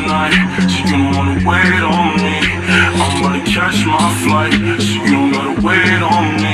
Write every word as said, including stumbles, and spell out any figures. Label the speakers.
Speaker 1: tonight, so you don't wanna wait on me. I'm about to catch my flight, so you don't gotta wait on me.